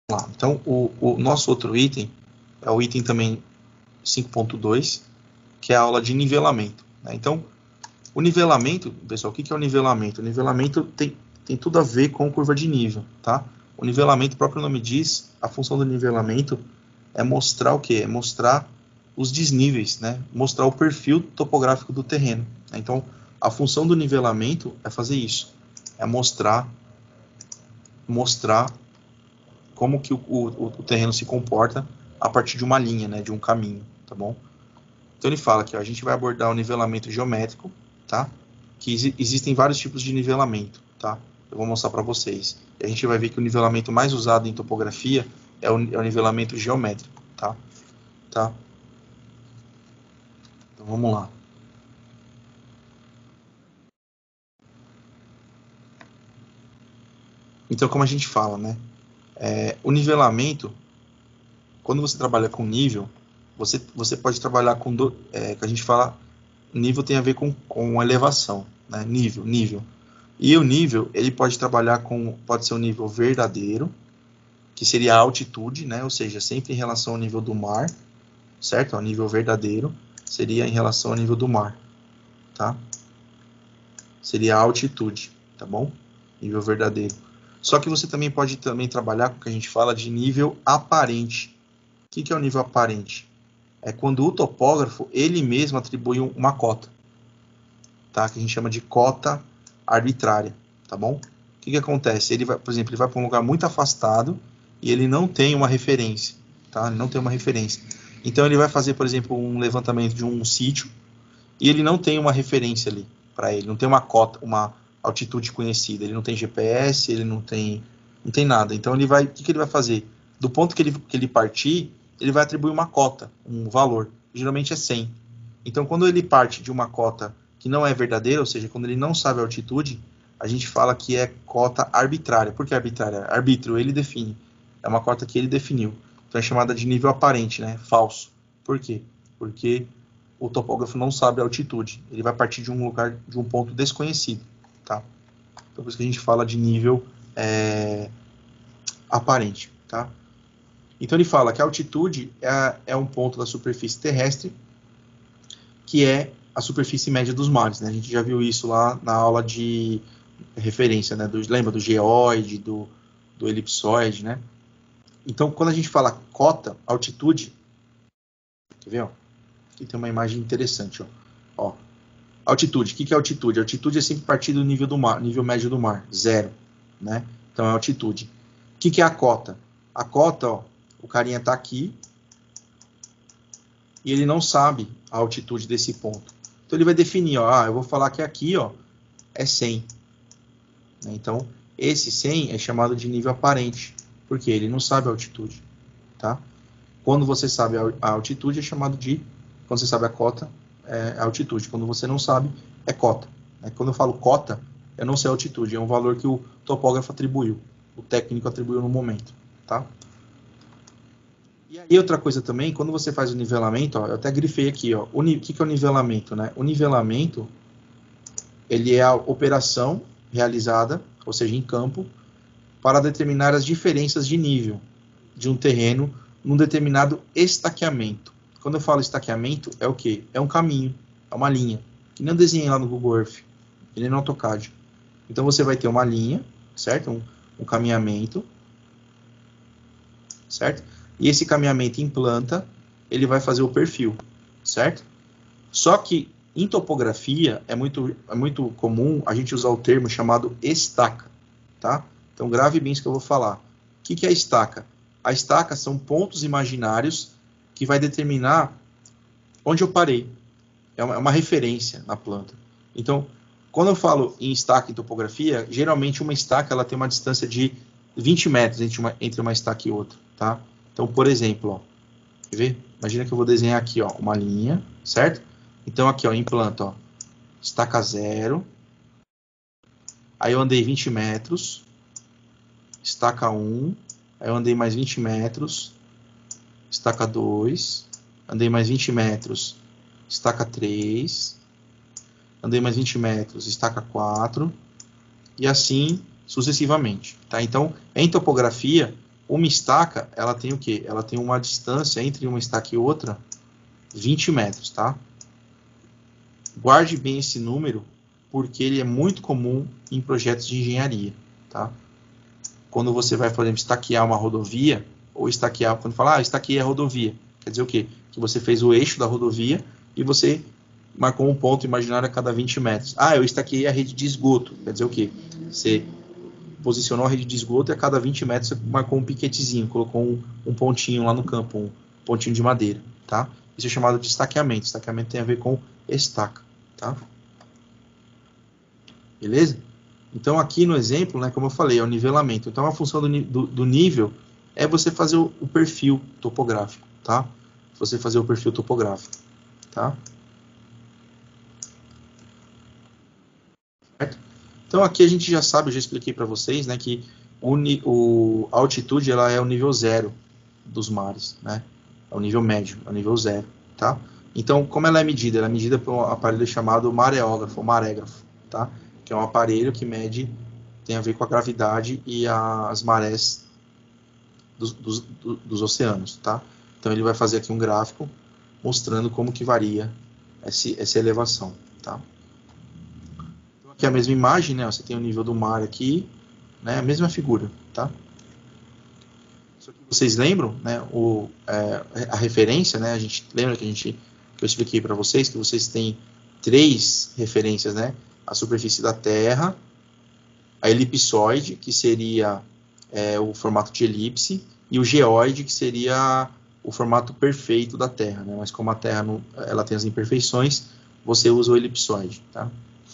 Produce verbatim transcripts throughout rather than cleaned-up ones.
lá. Então, o, o nosso outro item é o item também cinco ponto dois, que é a aula de nivelamento, né? Então, o nivelamento, pessoal, o que é o nivelamento? O nivelamento tem, tem tudo a ver com curva de nível, tá? O nivelamento, o próprio nome diz, a função do nivelamento é mostrar o quê? É mostrar os desníveis, né? Mostrar o perfil topográfico do terreno. Então, a função do nivelamento é fazer isso, é mostrar, mostrar como que o, o, o terreno se comporta a partir de uma linha, né? De um caminho, tá bom? Então ele fala que ó, a gente vai abordar o nivelamento geométrico, tá? Que exi existem vários tipos de nivelamento, tá? Eu vou mostrar para vocês. E a gente vai ver que o nivelamento mais usado em topografia é o, é o nivelamento geométrico, tá? Tá? Então vamos lá. Então, como a gente fala, né? É, o nivelamento, quando você trabalha com nível, você, você pode trabalhar com, do, é, que a gente fala, nível tem a ver com, com elevação, né? Nível, nível. E o nível, ele pode trabalhar com, pode ser um nível verdadeiro, que seria a altitude, né? Ou seja, sempre em relação ao nível do mar, certo? O nível verdadeiro seria em relação ao nível do mar, tá? Seria a altitude, tá bom? Nível verdadeiro. Só que você também pode também trabalhar com o que a gente fala de nível aparente. O que é o nível aparente? É quando o topógrafo, ele mesmo atribui uma cota, tá? Que a gente chama de cota arbitrária, tá bom? O que que acontece? Ele vai, por exemplo, ele vai para um lugar muito afastado e ele não tem uma referência, tá? Ele não tem uma referência. Então ele vai fazer, por exemplo, um levantamento de um sítio e ele não tem uma referência ali para ele, não tem uma cota, uma altitude conhecida, ele não tem G P S, ele não tem, não tem nada. Então ele vai, o que, que ele vai fazer? Do ponto que ele, que ele partir, ele vai atribuir uma cota, um valor, geralmente é cem. Então quando ele parte de uma cota que não é verdadeira, ou seja, quando ele não sabe a altitude, a gente fala que é cota arbitrária. Por que arbitrária? Arbítrio, ele define. É uma cota que ele definiu. Então é chamada de nível aparente, né? Falso. Por quê? Porque o topógrafo não sabe a altitude. Ele vai partir de um lugar, de um ponto desconhecido, tá? Então por isso que a gente fala de nível é, aparente, tá? Então ele fala que a altitude é, é um ponto da superfície terrestre que é a superfície média dos mares, né? A gente já viu isso lá na aula de referência, né? Do, lembra do geóide, do, do elipsoide, né? Então, quando a gente fala cota, altitude, quer ver? Ó? Aqui tem uma imagem interessante, ó. Ó, altitude, o que é altitude? Altitude é sempre partir do nível do mar, nível médio do mar, zero, né? Então é altitude. O que é a cota? A cota, ó, o carinha tá aqui e ele não sabe a altitude desse ponto. Então ele vai definir, ó, ah, eu vou falar que aqui, ó, é cem. Então, esse cem é chamado de nível aparente, porque ele não sabe a altitude, tá? Quando você sabe a altitude, é chamado de, quando você sabe a cota, é altitude. Quando você não sabe, é cota. Quando eu falo cota, eu não sei a altitude, é um valor que o topógrafo atribuiu, o técnico atribuiu no momento, tá? E aí outra coisa também, quando você faz o nivelamento, ó, eu até grifei aqui, ó, o que, que é o nivelamento, né? O nivelamento, ele é a operação realizada, ou seja, em campo, para determinar as diferenças de nível de um terreno num determinado estaqueamento. Quando eu falo estaqueamento, é o quê? É um caminho, é uma linha, que nem eu desenhei lá no Google Earth, que nem no AutoCAD. Então você vai ter uma linha, certo? Um, um caminhamento, certo? E esse caminhamento em planta, ele vai fazer o perfil, certo? Só que em topografia é muito, é muito comum a gente usar o termo chamado estaca, tá? Então grave bem isso que eu vou falar. O que, que é estaca? A estaca são pontos imaginários que vai determinar onde eu parei. É uma, é uma referência na planta. Então, quando eu falo em estaca em topografia, geralmente uma estaca ela tem uma distância de vinte metros entre uma, entre uma estaca e outra, tá? Então, por exemplo, ó, quer ver? Imagina que eu vou desenhar aqui, ó, uma linha, certo? Então aqui, ó, em planta, ó, estaca zero. Aí eu andei vinte metros, estaca um. Aí eu andei mais vinte metros, estaca dois. Andei mais vinte metros, estaca três. Andei mais vinte metros, estaca quatro. E assim sucessivamente, tá? Então, em topografia, Uma estaca, ela tem o quê? Ela tem uma distância entre uma estaca e outra, vinte metros, tá? Guarde bem esse número, porque ele é muito comum em projetos de engenharia, tá? Quando você vai, por exemplo, estaquear uma rodovia, ou estaquear, quando fala, ah, estaqueei a rodovia, quer dizer o quê? Que você fez o eixo da rodovia e você marcou um ponto imaginário a cada vinte metros. Ah, eu estaqueei a rede de esgoto, quer dizer o quê? Você posicionou a rede de esgoto e a cada vinte metros você marcou um piquetezinho, colocou um, um pontinho lá no campo, um pontinho de madeira, tá? Isso é chamado de estaqueamento. Estaqueamento tem a ver com estaca, tá? Beleza? Então, aqui no exemplo, né, como eu falei, é o nivelamento. Então, a função do, do, do nível é você fazer o, o perfil topográfico, tá? Você fazer o perfil topográfico, tá? Certo? Então, aqui a gente já sabe, eu já expliquei para vocês, né, que o, o, a altitude ela é o nível zero dos mares, né? É o nível médio, é o nível zero, tá? Então, como ela é medida? Ela é medida por um aparelho chamado mareógrafo, ou marégrafo, tá? Que é um aparelho que mede, tem a ver com a gravidade e as marés dos, dos, dos oceanos, tá? Então, ele vai fazer aqui um gráfico mostrando como que varia esse, essa elevação, tá? Então, aqui é a mesma imagem, né? Você tem o nível do mar aqui, né? A mesma figura, tá? Só que vocês lembram, né? O, é, a referência, né? A gente lembra que a gente que eu expliquei para vocês que vocês têm três referências, né? A superfície da Terra, a elipsoide, que seria é, o formato de elipse, e o geóide, que seria o formato perfeito da Terra, né? Mas como a Terra não, ela tem as imperfeições, você usa o elipsoide, tá?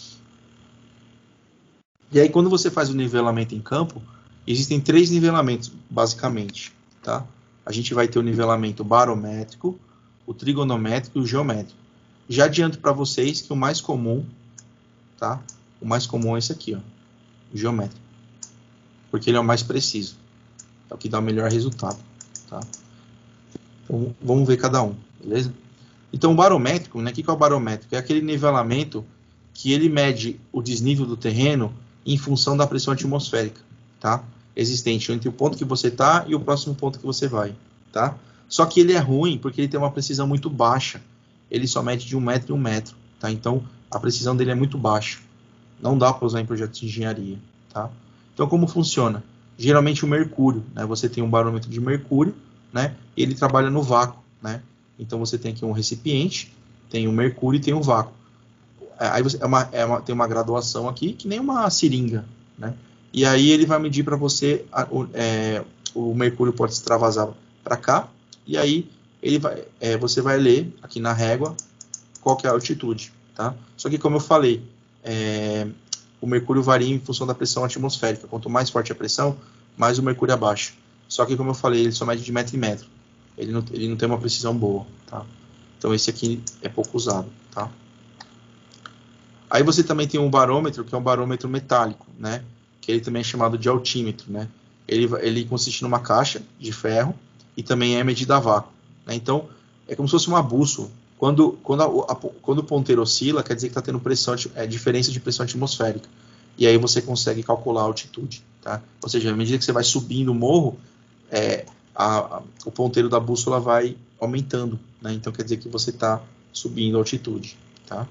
E aí, quando você faz o nivelamento em campo, existem três nivelamentos, basicamente, tá? A gente vai ter o nivelamento barométrico, o trigonométrico e o geométrico. Já adianto para vocês que o mais comum, tá? O mais comum é esse aqui, ó, o geométrico, porque ele é o mais preciso, é o que dá o melhor resultado, tá? Então, vamos ver cada um, beleza? Então, o barométrico, né? O que é o barométrico? É aquele nivelamento que ele mede o desnível do terreno em função da pressão atmosférica, tá? Existente entre o ponto que você está e o próximo ponto que você vai, tá? Só que ele é ruim porque ele tem uma precisão muito baixa. Ele só mede de um metro em um metro, tá? Então, a precisão dele é muito baixa. Não dá para usar em projetos de engenharia, tá? Então, como funciona? Geralmente o mercúrio, né? Você tem um barômetro de mercúrio, né? E ele trabalha no vácuo, né? Então, você tem aqui um recipiente, tem o mercúrio e tem o vácuo. Aí você, é uma, é uma, tem uma graduação aqui, que nem uma seringa, né? E aí ele vai medir para você, é, o mercúrio pode extravasar para cá, e aí ele vai, é, você vai ler aqui na régua qual que é a altitude, tá? Só que como eu falei, é, o mercúrio varia em função da pressão atmosférica. Quanto mais forte a pressão, mais o mercúrio abaixa. Só que como eu falei, ele só mede de metro em metro. Ele não, ele não tem uma precisão boa, tá? Então esse aqui é pouco usado, tá? Aí você também tem um barômetro, que é um barômetro metálico, né? Que ele também é chamado de altímetro, né? Ele, ele consiste numa caixa de ferro e também é medida a vácuo, né? Então, é como se fosse uma bússola. Quando, quando, a, a, quando o ponteiro oscila, quer dizer que está tendo pressão, é, diferença de pressão atmosférica. E aí você consegue calcular a altitude, tá? Ou seja, à medida que você vai subindo o morro, é, a, a, o ponteiro da bússola vai aumentando, né? Então, quer dizer que você está subindo a altitude, tá?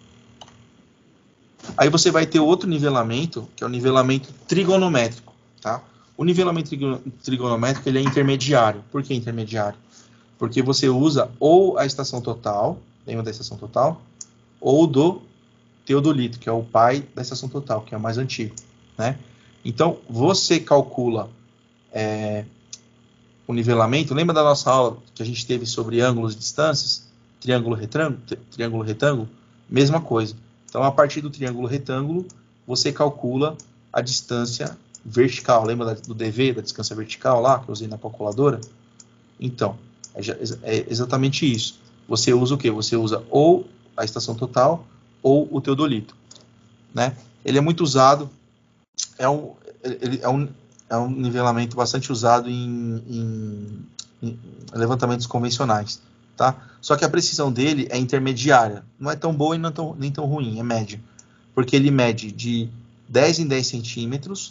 Aí você vai ter outro nivelamento, que é o nivelamento trigonométrico, tá? O nivelamento trigonométrico, ele é intermediário. Por que intermediário? Porque você usa ou a estação total, lembra da estação total? Ou do teodolito, que é o pai da estação total, que é o mais antigo, né? Então, você calcula é, o nivelamento. Lembra da nossa aula que a gente teve sobre ângulos e distâncias? Triângulo retângulo? Triângulo retângulo? Mesma coisa. Então, a partir do triângulo retângulo, você calcula a distância vertical. Lembra do D V, da distância vertical lá, que eu usei na calculadora? Então, é exatamente isso. Você usa o quê? Você usa ou a estação total ou o teodolito, né? Ele é muito usado, é um, ele é um, é um nivelamento bastante usado em, em, em levantamentos convencionais, tá? Só que a precisão dele é intermediária. Não é tão boa e não tão, nem tão ruim, é média. Porque ele mede de dez em dez centímetros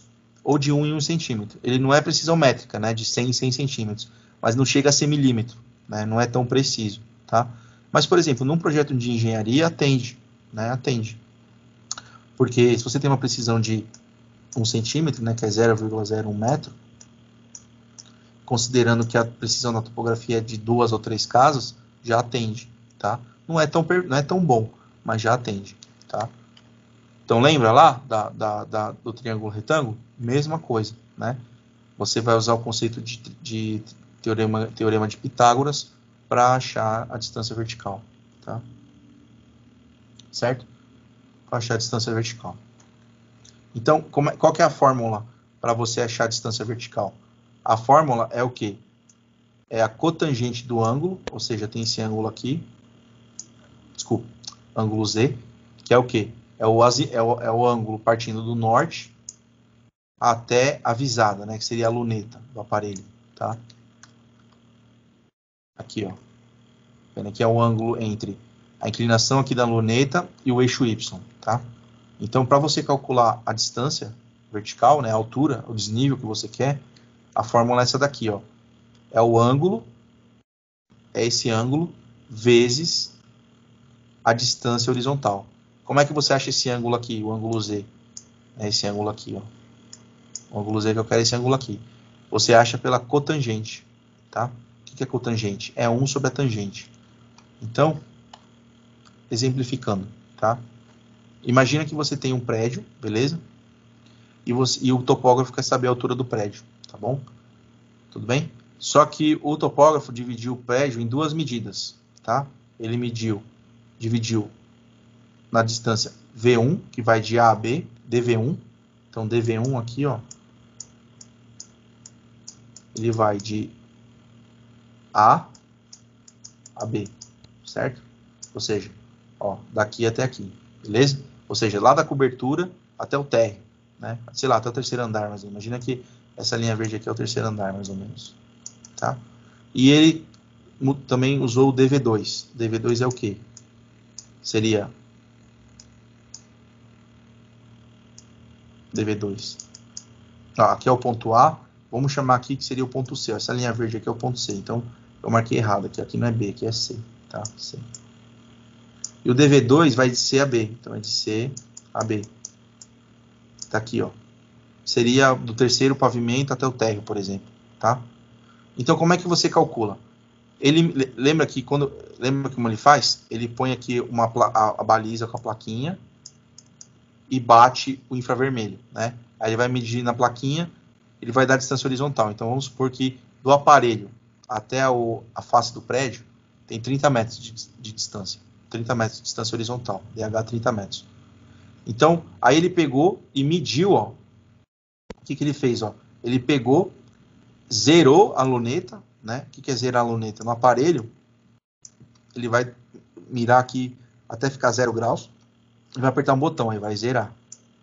ou de um em um centímetro. Ele não é precisão métrica, né, de cem em cem centímetros, mas não chega a ser milímetro, né, não é tão preciso, tá? Mas, por exemplo, num projeto de engenharia, atende, né, atende. Porque se você tem uma precisão de um centímetro, né, que é zero vírgula zero um metro, considerando que a precisão da topografia é de duas ou três casas, já atende, tá? Não é tão, não é tão bom, mas já atende, tá? Então, lembra lá da, da, da, do triângulo retângulo? Mesma coisa, né? Você vai usar o conceito de, de teorema, teorema de Pitágoras para achar a distância vertical, tá? Certo? Para achar a distância vertical. Então, como é, qual que é a fórmula para você achar a distância vertical? A fórmula é o quê? É a cotangente do ângulo, ou seja, tem esse ângulo aqui, desculpa, ângulo Z, que é o quê? É o, é o, é o ângulo partindo do norte até a visada, né, que seria a luneta do aparelho, tá? Aqui, ó. Vendo aqui é o ângulo entre a inclinação aqui da luneta e o eixo Y, tá? Então, para você calcular a distância vertical, né, a altura, o desnível que você quer, a fórmula é essa daqui, ó. É o ângulo, é esse ângulo, vezes a distância horizontal. Como é que você acha esse ângulo aqui, o ângulo Z? É esse ângulo aqui, ó. O ângulo Z que eu quero é esse ângulo aqui. Você acha pela cotangente, tá? O que é cotangente? É um sobre a tangente. Então, exemplificando, tá? Imagina que você tem um prédio, beleza? E, você, e o topógrafo quer saber a altura do prédio, tá bom? Tudo bem? Só que o topógrafo dividiu o prédio em duas medidas, tá? Ele mediu, dividiu na distância V um, que vai de A a B, D V um. Então, D V um aqui, ó, ele vai de A a B, certo? Ou seja, ó, daqui até aqui, beleza? Ou seja, lá da cobertura até o térreo, né? Sei lá, até o terceiro andar, mas imagina que essa linha verde aqui é o terceiro andar, mais ou menos, tá? E ele também usou o D V dois. D V dois é o quê? Seria D V dois. Ó, aqui é o ponto A. Vamos chamar aqui que seria o ponto C. Ó, essa linha verde aqui é o ponto C. Então, eu marquei errado aqui. Aqui não é B, aqui é C. Tá? C. E o D V dois vai de C a B. Então, é de C a B. Tá aqui, ó. Seria do terceiro pavimento até o térreo, por exemplo. Tá? Então, como é que você calcula? Ele lembra que quando lembra como ele faz? Ele põe aqui uma a, a baliza com a plaquinha e bate o infravermelho, né? Aí ele vai medir na plaquinha, ele vai dar a distância horizontal. Então vamos supor que do aparelho até o, a face do prédio tem trinta metros de, de distância, trinta metros de distância horizontal, D H trinta metros. Então aí ele pegou e mediu, ó. O que que ele fez, ó? Ele pegou, zerou a luneta, né? O que que é zerar a luneta? No aparelho, ele vai mirar aqui até ficar zero graus e vai apertar um botão, aí vai zerar.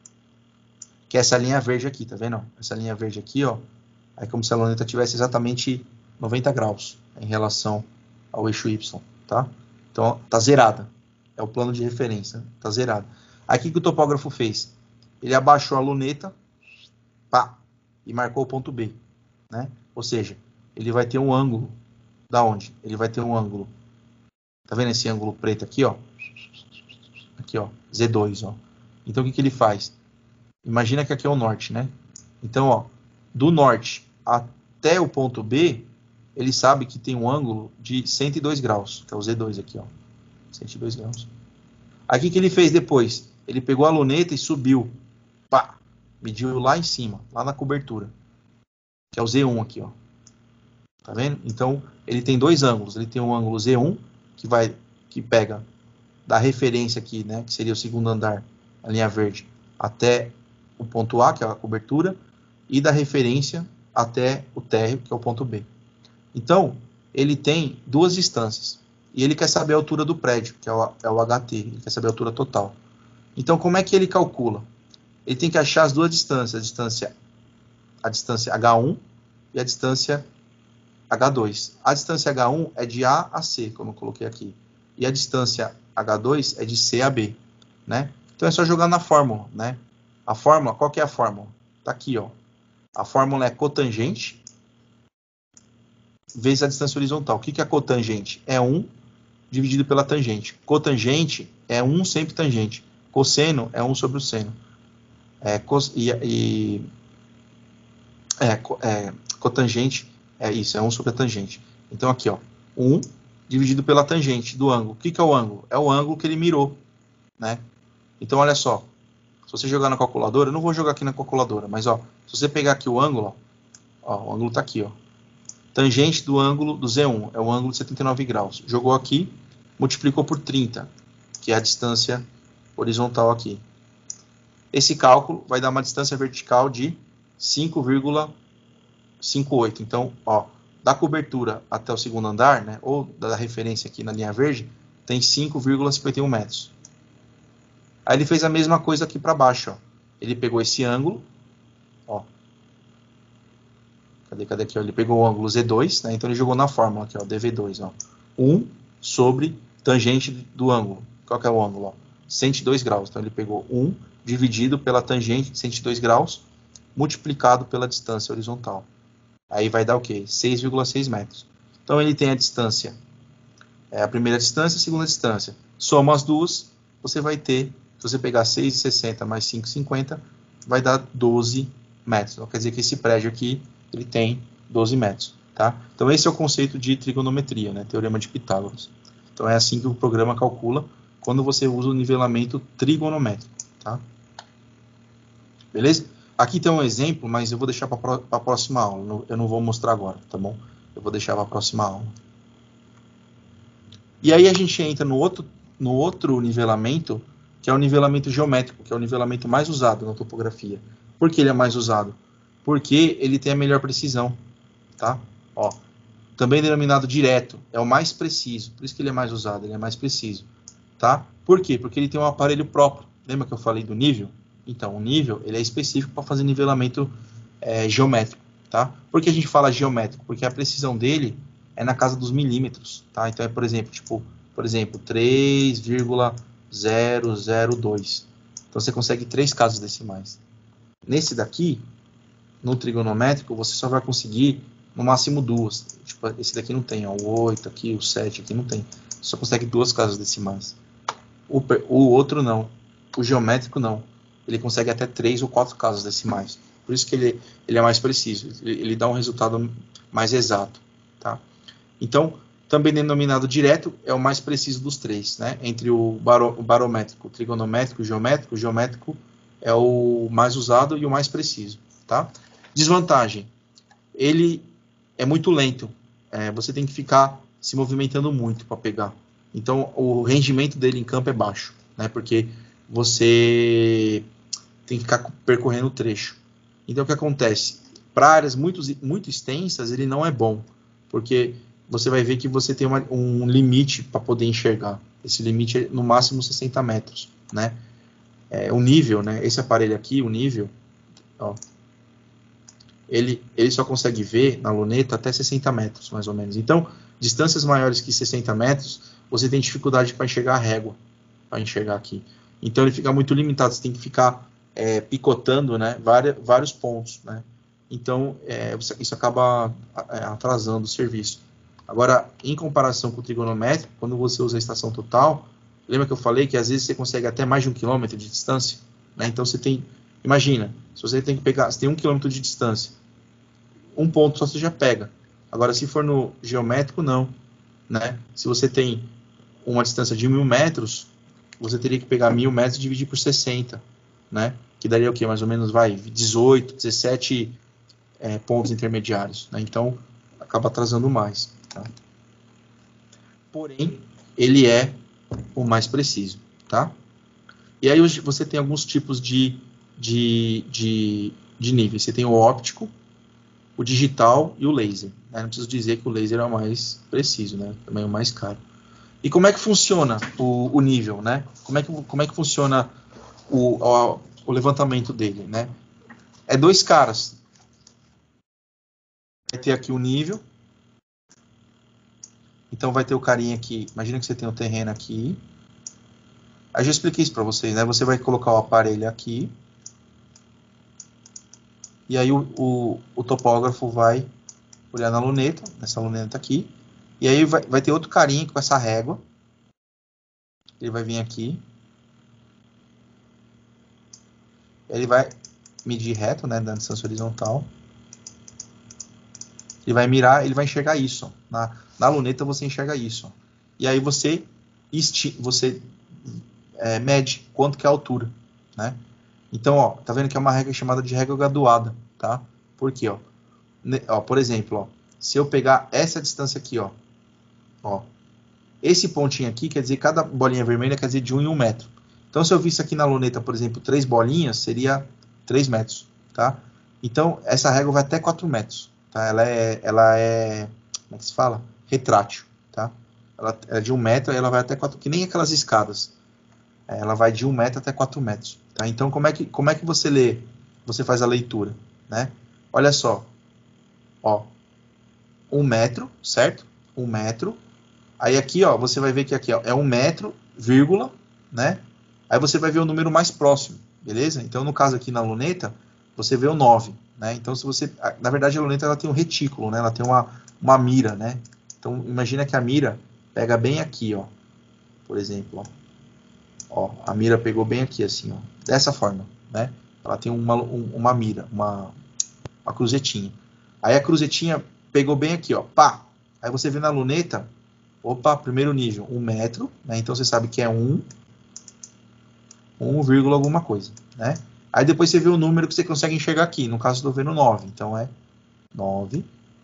Que é essa linha verde aqui, tá vendo? Essa linha verde aqui, ó, é como se a luneta tivesse exatamente noventa graus em relação ao eixo Y, tá? Então, tá zerada. É o plano de referência, tá zerado. Aí, o que, que o topógrafo fez? Ele abaixou a luneta, pá, e marcou o ponto B, né? Ou seja, ele vai ter um ângulo, da onde? Ele vai ter um ângulo, tá vendo esse ângulo preto aqui, ó? Aqui, ó, Z dois, ó. Então, o que, que ele faz? Imagina que aqui é o norte, né? Então, ó, do norte até o ponto B, ele sabe que tem um ângulo de cento e dois graus, que é o Z dois aqui, ó. cento e dois graus. Aí, o que, que ele fez depois? Ele pegou a luneta e subiu. Pá! Mediu lá em cima, lá na cobertura. Que é o Z um aqui, ó. Tá vendo? Então, ele tem dois ângulos. Ele tem um ângulo Z um, que vai, que pega da referência aqui, né? Que seria o segundo andar, a linha verde, até o ponto A, que é a cobertura, e da referência até o térreo, que é o ponto B. Então, ele tem duas distâncias. E ele quer saber a altura do prédio, que é o, é o H T. Ele quer saber a altura total. Então, como é que ele calcula? Ele tem que achar as duas distâncias. A distância, a distância H um e a distância H dois. A distância H um é de A a C, como eu coloquei aqui. E a distância H dois é de C a B, né? Então, é só jogar na fórmula, né? A fórmula, qual que é a fórmula? Tá aqui, ó. A fórmula é cotangente vezes a distância horizontal. O que é a cotangente? É um dividido pela tangente. Cotangente é um sempre tangente. Cosseno é um sobre o seno. É, cos, e, e, é, é, cotangente é isso, é um sobre a tangente. Então aqui, ó, um dividido pela tangente do ângulo. O que, que é o ângulo? É o ângulo que ele mirou, né? Então olha só, se você jogar na calculadora, eu não vou jogar aqui na calculadora, mas ó, se você pegar aqui o ângulo, ó, ó, o ângulo está aqui, ó. Tangente do ângulo do Z um é o ângulo de setenta e nove graus. Jogou aqui, multiplicou por trinta, que é a distância horizontal aqui. Esse cálculo vai dar uma distância vertical de cinco vírgula cinquenta e oito. Então, ó, da cobertura até o segundo andar, né, ou da referência aqui na linha verde, tem cinco vírgula cinquenta e um metros. Aí ele fez a mesma coisa aqui para baixo, ó. Ele pegou esse ângulo, ó. Cadê, cadê aqui? Ó? Ele pegou o ângulo Z dois, né? Então ele jogou na fórmula aqui, ó, D V dois, ó. um sobre tangente do ângulo. Qual que é o ângulo? Ó? cento e dois graus. Então ele pegou um dividido pela tangente de cento e dois graus, multiplicado pela distância horizontal. Aí vai dar o quê? seis vírgula seis metros. Então ele tem a distância, é a primeira distância e a segunda distância. Soma as duas, você vai ter, se você pegar seis vírgula sessenta mais cinco vírgula cinquenta, vai dar doze metros. Então quer dizer que esse prédio aqui, ele tem doze metros, tá? Então esse é o conceito de trigonometria, né? Teorema de Pitágoras. Então é assim que o programa calcula quando você usa o nivelamento trigonométrico, tá? Beleza? Aqui tem um exemplo, mas eu vou deixar para a próxima aula. Eu não vou mostrar agora, tá bom? Eu vou deixar para a próxima aula. E aí a gente entra no outro, no outro nivelamento, que é o nivelamento geométrico, que é o nivelamento mais usado na topografia. Por que ele é mais usado? Porque ele tem a melhor precisão, tá? Ó, também denominado direto, é o mais preciso. Por isso que ele é mais usado, ele é mais preciso, tá? Por quê? Porque ele tem um aparelho próprio. Lembra que eu falei do nível? Então, o nível ele é específico para fazer nivelamento é, geométrico, tá? Por que a gente fala geométrico? Porque a precisão dele é na casa dos milímetros, tá? Então, é, por exemplo, tipo, por exemplo, três vírgula zero zero dois. Então, você consegue três casas decimais. Nesse daqui, no trigonométrico, você só vai conseguir no máximo duas. Tipo, esse daqui não tem, ó, o oito aqui, o sete aqui não tem. Você só consegue duas casas decimais. O, o outro não. O geométrico não. Ele consegue até três ou quatro casas decimais. Por isso que ele, ele é mais preciso. Ele, ele dá um resultado mais exato, tá? Então, também denominado direto, é o mais preciso dos três, né? Entre o, baro, o barométrico, o trigonométrico, o geométrico, o geométrico é o mais usado e o mais preciso, tá? Desvantagem. Ele é muito lento. É, você tem que ficar se movimentando muito para pegar. Então, o rendimento dele em campo é baixo, né? Porque você tem que ficar percorrendo o trecho. Então, o que acontece? Para áreas muito, muito extensas, ele não é bom, porque você vai ver que você tem uma, um limite para poder enxergar. Esse limite é no máximo sessenta metros, né? É, o nível, né? Esse aparelho aqui, o nível, ó, ele, ele só consegue ver na luneta até sessenta metros, mais ou menos. Então, distâncias maiores que sessenta metros, você tem dificuldade para enxergar a régua, para enxergar aqui. Então, ele fica muito limitado, você tem que ficar é, picotando, né, vários, vários pontos, né? Então, é, isso acaba atrasando o serviço. Agora, em comparação com o trigonométrico, quando você usa a estação total, lembra que eu falei que às vezes você consegue até mais de um quilômetro de distância, né? Então, você tem, imagina, se você tem que pegar, você tem um quilômetro de distância, um ponto só você já pega. Agora, se for no geométrico, não, né? Se você tem uma distância de mil metros, você teria que pegar mil metros e dividir por sessenta, né? Que daria o quê? Mais ou menos, vai, dezoito, dezessete é, pontos intermediários, né? Então, acaba atrasando mais, tá? Porém, ele é o mais preciso, tá? E aí você tem alguns tipos de, de, de, de níveis. Você tem o óptico, o digital e o laser, né? Não preciso dizer que o laser é o mais preciso, né? Também é o mais caro. E como é que funciona o, o nível, né? Como é que, como é que funciona o, o, o levantamento dele, né? É dois caras. Vai ter aqui o nível. Então vai ter o carinha aqui. Imagina que você tem o terreno aqui. Aí eu já expliquei isso para vocês, né? Você vai colocar o aparelho aqui. e aí o, o, o topógrafo vai olhar na luneta, nessa luneta aqui, e aí vai, vai ter outro carinha com essa régua, ele vai vir aqui, ele vai medir reto, né, da distância horizontal, ele vai mirar, ele vai enxergar isso, ó. Na, na luneta você enxerga isso, ó. E aí você, esti você é, mede quanto que é a altura, né? Então, ó, tá vendo que é uma regra chamada de régua graduada, tá? Por quê, ó? Ó, por exemplo, ó, se eu pegar essa distância aqui, ó, ó, esse pontinho aqui quer dizer, cada bolinha vermelha quer dizer de um em um metro. Então, se eu visse aqui na luneta, por exemplo, três bolinhas, seria três metros, tá? Então, essa régua vai até quatro metros, tá? Ela é, ela é, como é que se fala? Retrátil, tá? Ela é de um metro e ela vai até quatro, que nem aquelas escadas. Ela vai de um metro até quatro metros, tá? Então, como é que, como é que você lê? Você faz a leitura, né? Olha só, ó, um metro, certo? Um metro. Aí aqui, ó, você vai ver que aqui, ó, é um metro, vírgula, né? Aí você vai ver o número mais próximo, beleza? Então, no caso aqui na luneta, você vê o nove, né? Então, se você... Na verdade, a luneta, ela tem um retículo, né? Ela tem uma, uma mira, né? Então, imagina que a mira pega bem aqui, ó. Por exemplo, ó. Ó, a mira pegou bem aqui, assim, ó. Dessa forma, né? Ela tem uma, um, uma mira, uma, uma cruzetinha. Aí a cruzetinha pegou bem aqui, ó. Pá! Aí você vê na luneta, opa, primeiro nível, um metro, né? Então você sabe que é um, um, vírgula alguma coisa, né? Aí depois você vê o número que você consegue enxergar aqui. No caso, eu estou vendo nove, então é nove.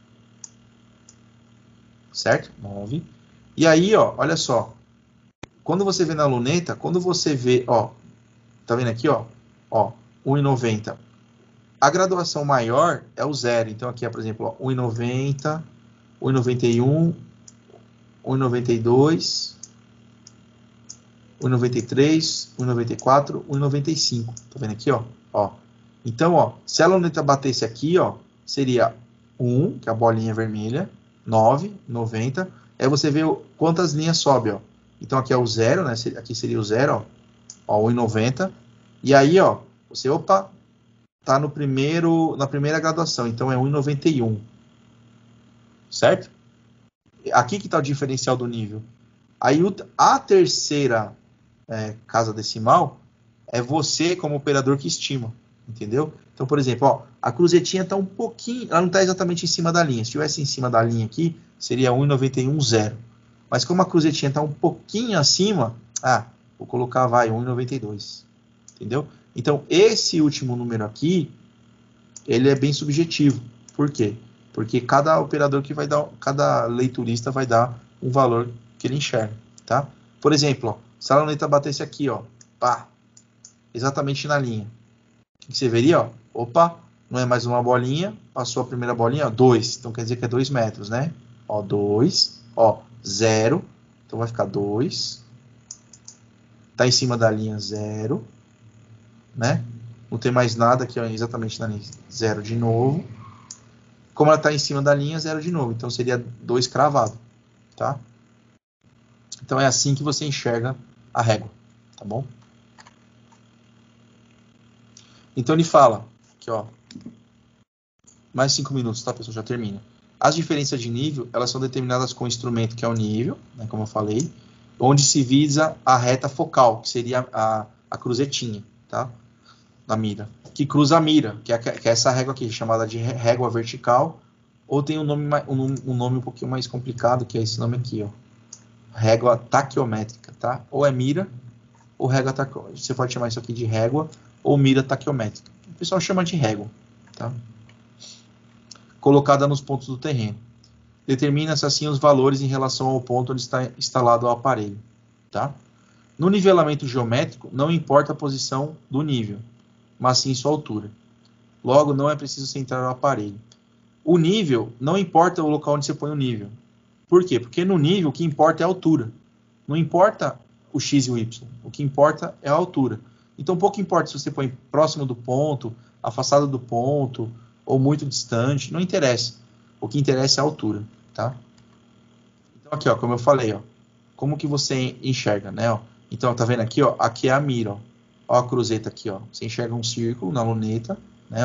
Certo? nove. E aí, ó, olha só. Quando você vê na luneta, quando você vê, ó, tá vendo aqui, ó, ó, um e noventa. A graduação maior é o zero. Então aqui é, por exemplo, ó, um e noventa, um e noventa e um, um e noventa e dois, um e noventa e três, um e noventa e quatro, um e noventa e cinco. Tá vendo aqui, ó? Ó. Então, ó, se a luneta batesse aqui, ó, seria um, que é a bolinha vermelha, nove, noventa. Aí você vê quantas linhas sobe, ó. Então aqui é o zero, né? Aqui seria o zero, ó, ó um e noventa. E aí, ó, você, opa, tá no primeiro, na primeira graduação, então é um e noventa e um. Certo? Aqui que tá o diferencial do nível. Aí a terceira é, casa decimal é você como operador que estima, entendeu? Então, por exemplo, ó, a cruzetinha está um pouquinho, ela não está exatamente em cima da linha. Se estivesse em cima da linha aqui, seria um e noventa e um, zero. Mas como a cruzetinha está um pouquinho acima, ah, vou colocar, vai, um e noventa e dois. Entendeu? Então, esse último número aqui, ele é bem subjetivo. Por quê? Porque cada operador que vai dar, cada leiturista vai dar um valor que ele enxerga, tá? Por exemplo, ó, se a luneta batesse aqui, ó, pá, exatamente na linha, o que você veria, ó? Opa, não é mais uma bolinha, passou a primeira bolinha, ó, dois, então quer dizer que é dois metros, né? Ó, dois, ó, zero, então vai ficar dois, tá em cima da linha zero, né? Não tem mais nada aqui, ó, exatamente na linha zero de novo. Como ela está em cima da linha, zero de novo. Então seria dois cravado, tá? Então é assim que você enxerga a régua, tá bom? Então ele fala, aqui ó, mais cinco minutos, tá pessoal, já termina. As diferenças de nível, elas são determinadas com o instrumento que é o nível, né, como eu falei, onde se visa a reta focal, que seria a, a cruzetinha, tá? Da mira, que cruza a mira, que é, que é essa régua aqui, chamada de régua vertical, ou tem um nome, um, um nome um pouquinho mais complicado, que é esse nome aqui, ó, régua taquiométrica, tá? Ou é mira, ou régua taquiométrica. Você pode chamar isso aqui de régua, ou mira taquiométrica. O pessoal chama de régua, tá? Colocada nos pontos do terreno. Determina-se assim os valores em relação ao ponto onde está instalado o aparelho, tá? No nivelamento geométrico, não importa a posição do nível, mas sim sua altura. Logo, não é preciso centrar o aparelho. O nível, não importa o local onde você põe o nível. Por quê? Porque no nível o que importa é a altura. Não importa o x e o y. O que importa é a altura. Então, pouco importa se você põe próximo do ponto, afastado do ponto, ou muito distante. Não interessa. O que interessa é a altura, tá? Então, aqui, ó, como eu falei, ó, como que você enxerga, né? Ó? Então, tá vendo aqui, ó? Aqui é a mira, ó. Ó a cruzeta aqui, ó. Você enxerga um círculo na luneta, né? Ó.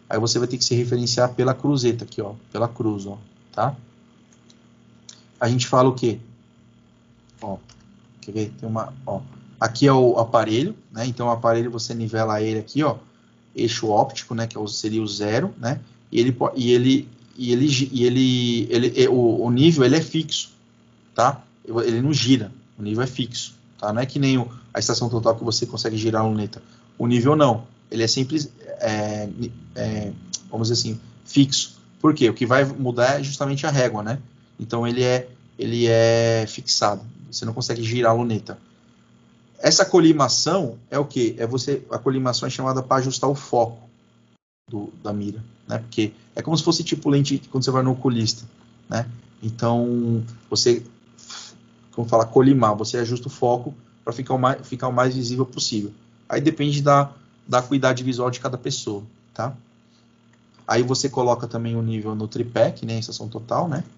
Aí você vai ter que se referenciar pela cruzeta aqui, ó, pela cruz, ó, tá? A gente fala o quê? Ó, quer ver? Tem uma, ó, aqui é o aparelho, né? Então o aparelho você nivela ele aqui, ó, eixo óptico, né, que seria o zero, né? E ele e ele e ele e ele, ele o, o nível ele é fixo, tá? Ele não gira, o nível é fixo, tá? Não é que nem o, a estação total que você consegue girar a luneta. O nível não, ele é sempre, é, é, vamos dizer assim, fixo. Por quê? O que vai mudar é justamente a régua, né? Então ele é, ele é fixado. Você não consegue girar a luneta. Essa colimação é o quê? É você, a colimação é chamada para ajustar o foco do, da mira, né? Porque é como se fosse tipo lente quando você vai no oculista, né? Então você, como fala, colimar, você ajusta o foco para ficar o mais, ficar o mais visível possível. Aí depende da, da acuidade visual de cada pessoa, tá? Aí você coloca também o nível no tripé, que nem a estação total, né?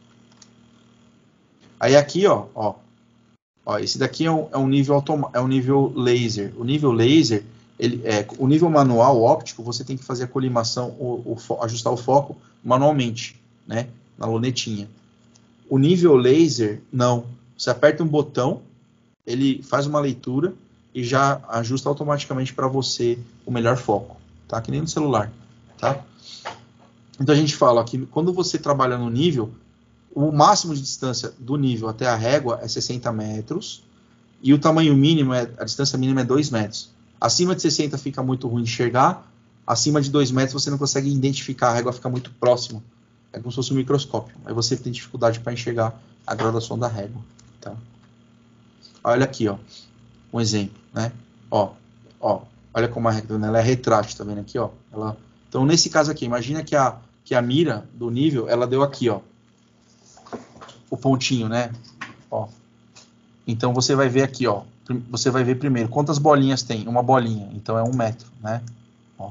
Aí aqui, ó, ó, ó esse daqui é um, é um nível automa é um nível laser. O nível laser, ele é o nível manual óptico, você tem que fazer a colimação, o, o, ajustar o foco manualmente, né? Na lunetinha. O nível laser, não. Você aperta um botão, ele faz uma leitura e já ajusta automaticamente para você o melhor foco, tá? Que nem no celular, tá? Então a gente fala que quando você trabalha no nível, o máximo de distância do nível até a régua é sessenta metros e o tamanho mínimo, é, a distância mínima é dois metros. Acima de sessenta fica muito ruim de enxergar, acima de dois metros você não consegue identificar, a régua fica muito próxima. É como se fosse um microscópio. Aí você tem dificuldade para enxergar a graduação da régua. Tá? Olha aqui, ó, um exemplo, né? Ó, ó, olha como a régua ela é retrátil, tá vendo aqui, ó? Ela... Então nesse caso aqui, imagina que a que a mira do nível, ela deu aqui, ó, o pontinho, né? Ó. Então você vai ver aqui, ó, você vai ver primeiro quantas bolinhas tem, uma bolinha, então é um metro, né? Ó.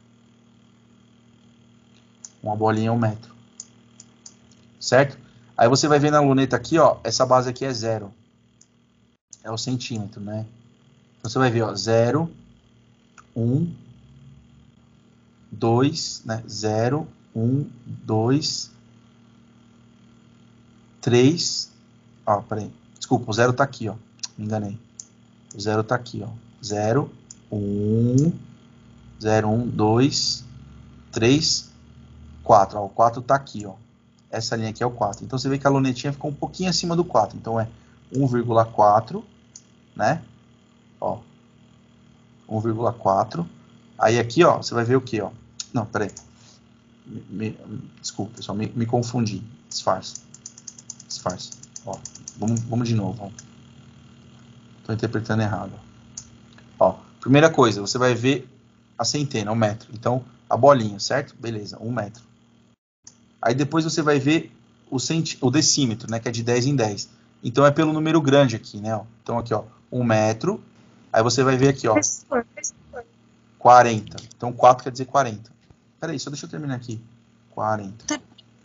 Uma bolinha é um metro, certo? Aí você vai ver na luneta aqui, ó, essa base aqui é zero, é o centímetro, né? Então você vai ver, ó, zero, um, dois, né? zero, um, dois, três, ó, peraí, desculpa, o zero tá aqui, ó, me enganei. O zero tá aqui, ó, zero, um, zero, um, dois, três, quatro, ó, o quatro tá aqui, ó. Essa linha aqui é o quatro. Então você vê que a lunetinha ficou um pouquinho acima do quatro. Então é um vírgula quatro, né? Ó, um vírgula quatro. Aí aqui, ó, você vai ver o que, ó? Não, peraí. Me, me, desculpa, pessoal, me, me confundi. Disfarce. Disfarce. Ó, vamos, vamos de novo. Ó. Tô interpretando errado. Ó, primeira coisa, você vai ver a centena, o metro. Então, a bolinha, certo? Beleza, um metro. Aí depois você vai ver o, centi o decímetro, né? Que é de dez em dez. Então é pelo número grande aqui, né? Ó. Então aqui, ó, um metro. Aí você vai ver aqui, ó, quarenta. Então quatro quer dizer quarenta. Peraí, só deixa eu terminar aqui. quarenta.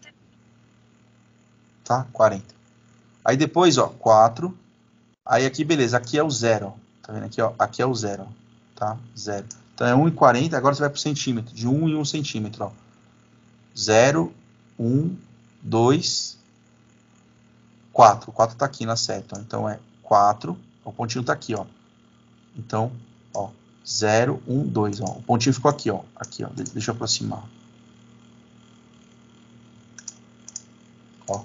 Tá? quarenta. Aí depois, ó, quatro. Aí aqui, beleza, aqui é o zero. Ó. Tá vendo aqui, ó? Aqui é o zero. Ó. Tá? Zero. Então é um e quarenta. Agora você vai pro centímetro. De um em um centímetro, ó. zero, um, dois, quatro. O quatro tá aqui na seta. Ó. Então é quatro. O pontinho tá aqui, ó. Então, ó, zero, um, dois, ó. O pontinho ficou aqui, ó. Aqui, ó. Deixa eu aproximar. Ó.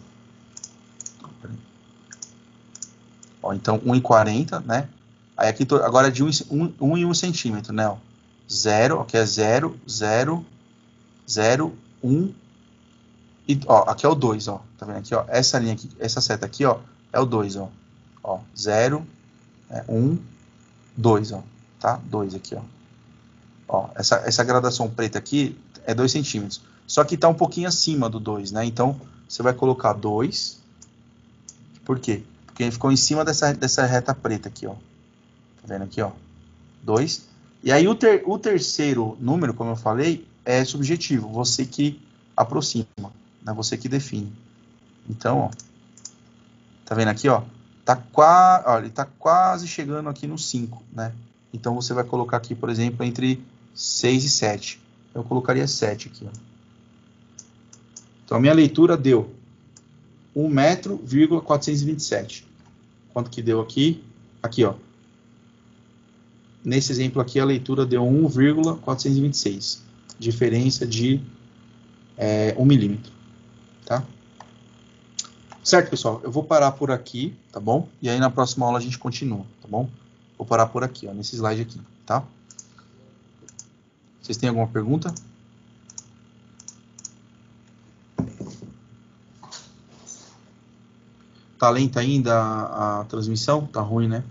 Ó, então, um e quarenta, né? Aí aqui, tô, agora é de um e um centímetro, né? Ó. zero, aqui é zero, zero, zero, um. E, ó, aqui é o dois, ó. Tá vendo aqui, ó? Essa linha aqui, essa seta aqui, ó, é o dois, ó. Ó, zero, um, dois, ó. Tá? dois aqui, ó. Ó, essa, essa gradação preta aqui é dois centímetros. Só que tá um pouquinho acima do dois, né? Então, você vai colocar dois. Por quê? Porque ele ficou em cima dessa, dessa reta preta aqui, ó. Tá vendo aqui, ó? dois. E aí o, ter, o terceiro número, como eu falei, é subjetivo. Você que aproxima, né? Você que define. Então, ó. Tá vendo aqui, ó? Tá qua, ó, ele tá quase chegando aqui no cinco, né? Então, você vai colocar aqui, por exemplo, entre seis e sete. eu colocaria sete aqui. Ó. Então, a minha leitura deu um metro, quatrocentos e vinte e sete. Quanto que deu aqui? Aqui, ó. Nesse exemplo aqui, a leitura deu um vírgula quatrocentos e vinte e seis. Diferença de é, um milímetro. Tá? Certo, pessoal? Eu vou parar por aqui, tá bom? E aí, na próxima aula, a gente continua, tá bom? Vou parar por aqui, ó, nesse slide aqui, tá? Vocês têm alguma pergunta? Tá lenta ainda a, a transmissão? Tá ruim, né?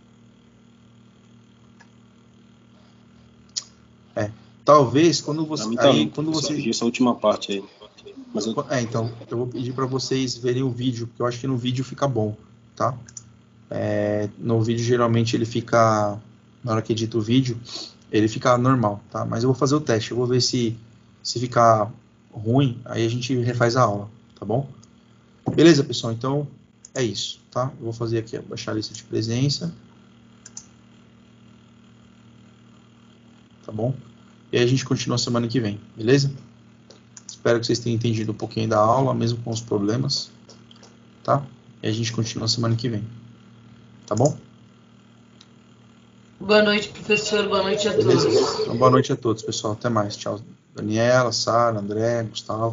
É. Talvez quando você... Tá aí, lento, quando só você... pedi essa última parte aí. Mas eu... É, então, eu vou pedir para vocês verem o vídeo, porque eu acho que no vídeo fica bom, tá? É, no vídeo, geralmente, ele fica... Na hora que edita o vídeo, ele fica normal, tá? Mas eu vou fazer o teste, eu vou ver se, se ficar ruim, aí a gente refaz a aula, tá bom? Beleza, pessoal? Então, é isso, tá? Eu vou fazer aqui, baixar a lista de presença. Tá bom? E aí a gente continua semana que vem, beleza? Espero que vocês tenham entendido um pouquinho da aula, mesmo com os problemas, tá? E a gente continua semana que vem, tá bom? Boa noite, professor. Boa noite a Beleza? todos. Então, boa noite a todos, pessoal. Até mais. Tchau. Daniela, Sara, André, Gustavo.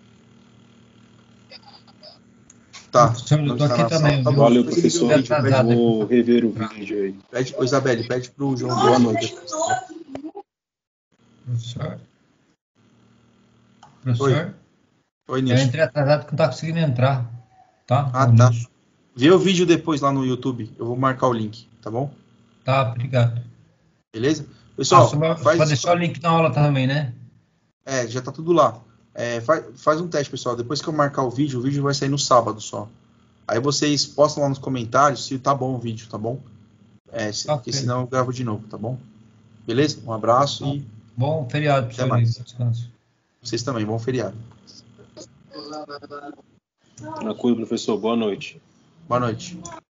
Tá. Professor, eu Não tô está aqui na também, sala. Tá viu? bom. Valeu, Depois ele vê o professor. vídeo. Pede, Atrasado. Vou rever o vídeo aí. pede, ô, Isabelle, pede pro João ver Boa o vídeo noite. depois, tá? Professor? Professor? Oi, Eu Nilson. entrei atrasado que não tá conseguindo entrar. Tá? Ah, O tá. Nilson. Vê o vídeo depois lá no YouTube. Eu vou marcar o link, tá bom? Tá, obrigado. Beleza? Ah, Pessoal, só vai- faz... pode deixar o link na aula também, né? É, já tá tudo lá. É, faz, faz um teste, pessoal. Depois que eu marcar o vídeo, o vídeo vai sair no sábado só. Aí vocês postam lá nos comentários se tá bom o vídeo, tá bom? É, se- porque Ok. senão eu gravo de novo, tá bom? Beleza? Um abraço e Bom feriado, até professor. mais. Aí, descanso. Vocês também, bom feriado. Tranquilo, professor. Boa noite. Boa noite.